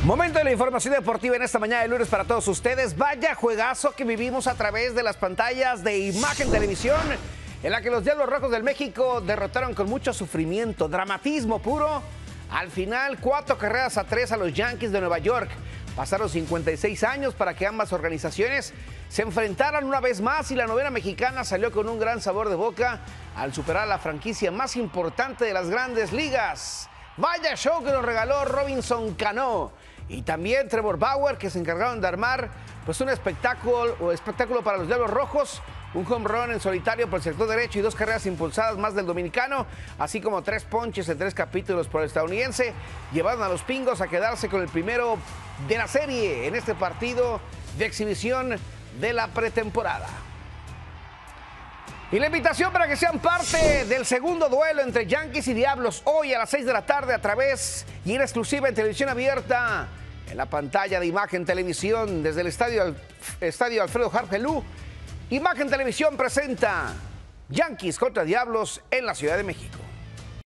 Momento de la información deportiva en esta mañana de lunes para todos ustedes. Vaya juegazo que vivimos a través de las pantallas de Imagen Televisión, en la que los Diablos Rojos del México derrotaron con mucho sufrimiento, dramatismo puro. Al final, 4-3 a los Yankees de Nueva York. Pasaron 56 años para que ambas organizaciones se enfrentaran una vez más y la novena mexicana salió con un gran sabor de boca al superar a la franquicia más importante de las grandes ligas. Vaya show que nos regaló Robinson Cano y también Trevor Bauer, que se encargaron de armar pues un espectáculo para los Diablos Rojos. Un home run en solitario por el sector derecho y 2 carreras impulsadas más del dominicano, así como 3 ponches en 3 capítulos por el estadounidense. Llevaron a los Pingos a quedarse con el primero de la serie en este partido de exhibición de la pretemporada. Y la invitación para que sean parte del segundo duelo entre Yankees y Diablos hoy a las 6 de la tarde a través y en exclusiva en televisión abierta en la pantalla de Imagen Televisión desde el estadio Alfredo Harpelú. Imagen Televisión presenta Yankees contra Diablos en la Ciudad de México.